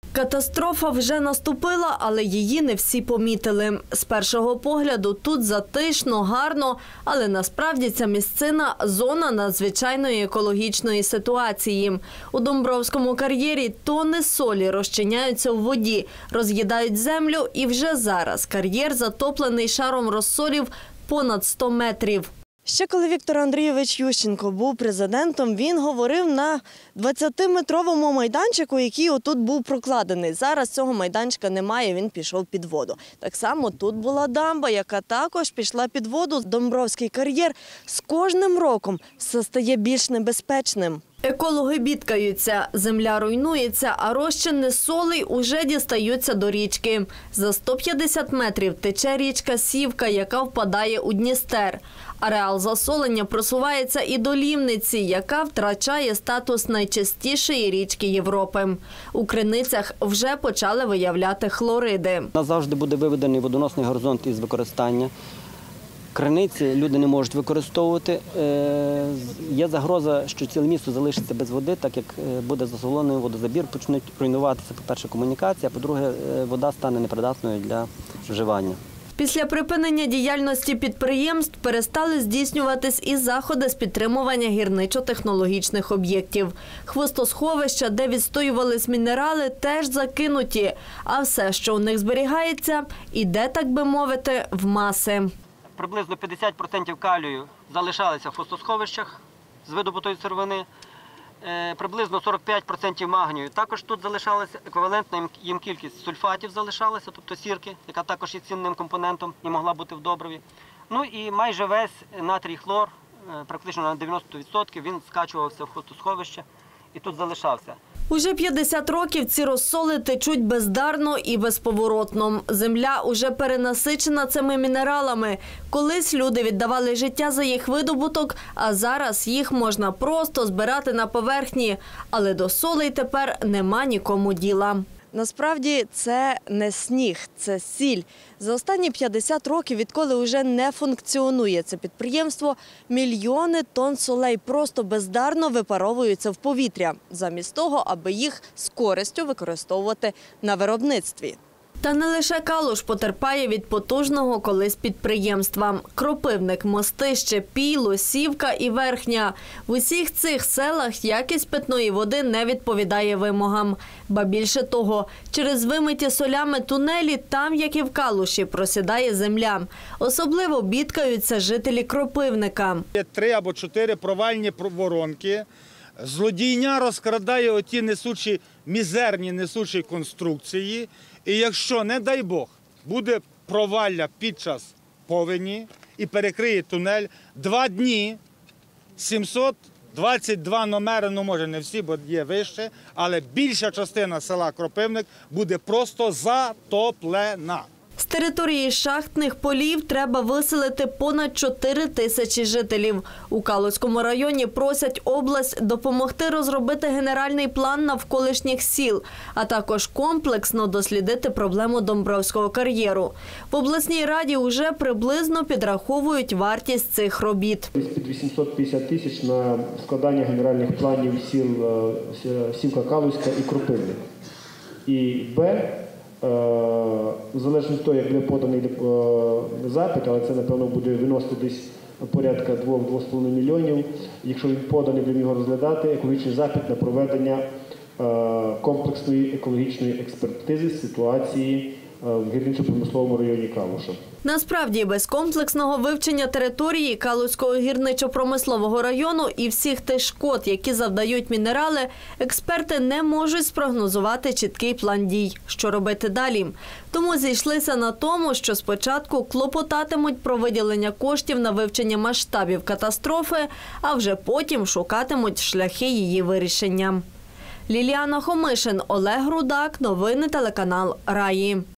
Катастрофа вже наступила, але її не всі помітили. З першого погляду тут затишно, гарно, але насправді ця місцина – зона надзвичайної екологічної ситуації. У Домбровському кар'єрі тонни солі розчиняються в воді, роз'їдають землю, і вже зараз кар'єр затоплений шаром розсолів понад 100 метрів. Ще коли Віктор Андрійович Ющенко був президентом, він говорив на 20-метровому майданчику, який отут був прокладений. Зараз цього майданчика немає, він пішов під воду. Так само тут була дамба, яка також пішла під воду. Домбровський кар'єр з кожним роком все стає більш небезпечним. Екологи бідкаються, земля руйнується, а розчини солей уже дістаються до річки. За 150 метрів тече річка Сівка, яка впадає у Дністер. Ареал засолення просувається і до Лівниці, яка втрачає статус найчистішої річки Європи. У криницях вже почали виявляти хлориди. Назавжди буде виведений водоносний горизонт із використання. Криниці люди не можуть використовувати. Є загроза, що ціле місто залишиться без води, так як буде засолений водозабір, почнуть руйнуватися, по-перше, комунікація, а по-друге, вода стане непридатною для вживання. Після припинення діяльності підприємств перестали здійснюватись і заходи з підтримування гірничо-технологічних об'єктів. Хвостосховища, де відстоювались мінерали, теж закинуті, а все, що у них зберігається, іде, так би мовити, в маси. Приблизно 50% калію залишалися в хвостосховищах з видобутої сировини, приблизно 45% магнію. Також тут залишалася еквівалентна їм кількість сульфатів залишалася, тобто сірки, яка також є цінним компонентом і могла бути в добриві. Ну і майже весь натрій хлор, практично на 90%, він скачувався в хвостосховище і тут залишався. Уже 50 років ці розсоли течуть бездарно і безповоротно. Земля уже перенасичена цими мінералами. Колись люди віддавали життя за їх видобуток, а зараз їх можна просто збирати на поверхні. Але до солей тепер нема нікому діла. Насправді це не сніг, це сіль. За останні 50 років, відколи вже не функціонує це підприємство, мільйони тонн солей просто бездарно випаровуються в повітря, замість того, аби їх з користю використовувати на виробництві. Та не лише Калуш потерпає від потужного колись підприємства. Кропивник, Мостище, Піло, Сівка і Верхня. В усіх цих селах якість питної води не відповідає вимогам. Ба більше того, через вимиті солями тунелі там, як і в Калуші, просідає земля. Особливо бідкаються жителі Кропивника. Є 3 або 4 провальні воронки. Злодійня розкрадає оті несучі, мізерні несучі конструкції. І якщо, не дай Бог, буде провалля під час повені і перекриє тунель, 2 дні 722 номери, ну може не всі, бо є вище, але більша частина села Кропивник буде просто затоплена. З території шахтних полів треба виселити понад 4 тисячі жителів. У Калуському районі просять область допомогти розробити генеральний план навколишніх сіл, а також комплексно дослідити проблему Домбровського кар'єру. В обласній раді вже приблизно підраховують вартість цих робіт. Під 850 тисяч на складання генеральних планів сіл Сівка, Калуська і Кропивник. І залежно від того, як буде поданий запит, але це, напевно, буде виносити десь порядка 2-2,5 мільйонів. Якщо він поданий, будемо його розглядати, екологічний запит на проведення комплексної екологічної експертизи ситуації в гірничо-промисловому районі Калуша. Насправді, без комплексного вивчення території Калуського гірничо-промислового району і всіх тих шкод, які завдають мінерали, експерти не можуть спрогнозувати чіткий план дій, що робити далі. Тому зійшлися на тому, що спочатку клопотатимуть про виділення коштів на вивчення масштабів катастрофи, а вже потім шукатимуть шляхи її вирішення. Ліліана Хомишин, Олег Рудак. Новини телеканал Раї.